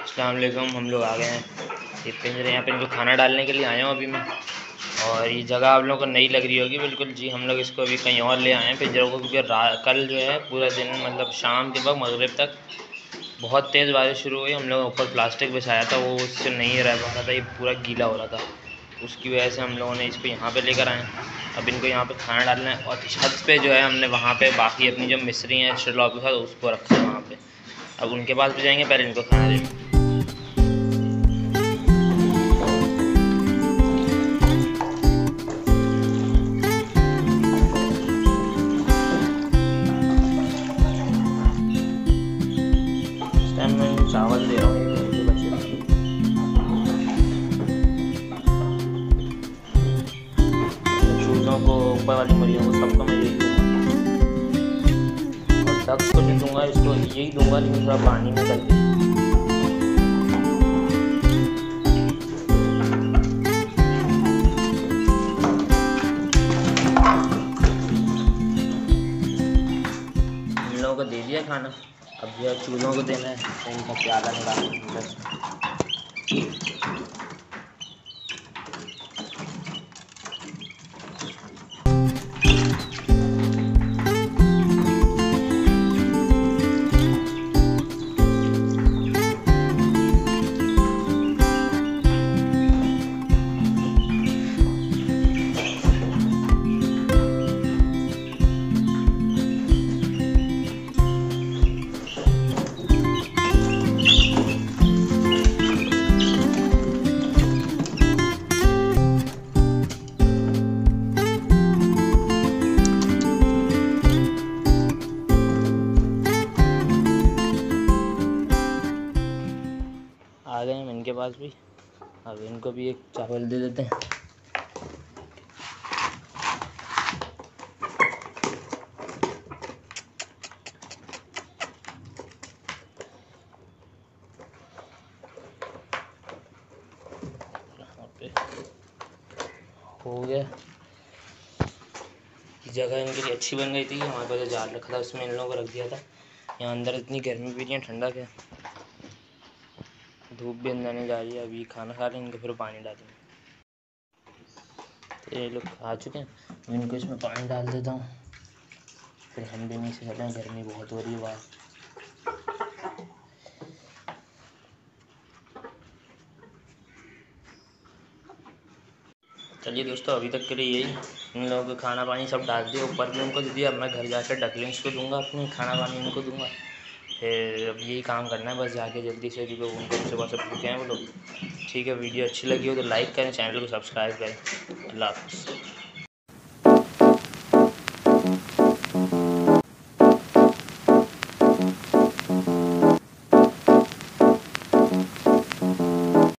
अस्सलाम वालेकुम। हम लोग आ गए हैं ये पिंजरे, यहाँ पे इनको खाना डालने के लिए आया हूँ अभी मैं। और ये जगह आप लोगों को नई लग रही होगी बिल्कुल जी। हम लोग इसको अभी कहीं और ले आए हैं पिंजरों को, क्योंकि कल जो है पूरा दिन मतलब शाम के वक्त मगरिब तक बहुत तेज़ बारिश शुरू हुई। हम लोग ऊपर प्लास्टिक बिछाया था, वो उससे नहीं रह पा रहा था, ये पूरा गीला हो रहा था। उसकी वजह से हम लोगों ने इसको यहाँ पे लेकर आए। अब इनको यहाँ पे खाना डालना है। और छत पे जो है हमने वहाँ पे बाकी अपनी जो मिस्री हैं शटलॉक के साथ उसको रखा है वहाँ पे। अब उनके पास भी जाएंगे, पहले इनको खाना देंगे। इस टाइम मैं इनको चावल दे रहा हूँ ये बच्चे। चूज़ों को, ऊपर वाली मुर्गियों को, सबको मैं यही दूँगा। और डक्स को जो दूँगा इसको यही दूँगा, लेकिन थोड़ा पानी में करके। इन लोगों को दे दिया खाना, अब जो चूज़ों को देना है तो इनका प्याला निकालना है। आ गए हम इनके पास भी। अब इनको भी एक चावल दे देते हैं। यहाँ पे हो गया। जगह इनके लिए अच्छी बन गई थी। हमारे पास जो जाल रखा था उसमें इन लोगों को रख दिया था। यहाँ अंदर इतनी गर्मी भी नहीं है, ठंडा क्या, धूप भी अंदर नहीं जा रही है। अभी खाना खा रहे हैं, इनको फिर पानी डालेंगे। तो ये लोग खा चुके हैं, इनको इसमें पानी डाल देता हूँ, फिर हम भी नीचे चले हैं। गर्मी बहुत हो रही है बाहर। चलिए दोस्तों, अभी तक के लिए यही। इन लोगों को खाना पानी सब डाल दिया, ऊपर भी उनको दे दिया। अब मैं घर जाकर डकलिंग्स को दूंगा, अपने खाना पानी उनको दूंगा। फिर अब यही काम करना है बस जाके जल्दी से, क्योंकि उनको सुबह से भूखे हैं वो लोग। ठीक है, वीडियो अच्छी लगी हो तो लाइक करें, चैनल को सब्सक्राइब करें। अल्लाह हाफ़िज़।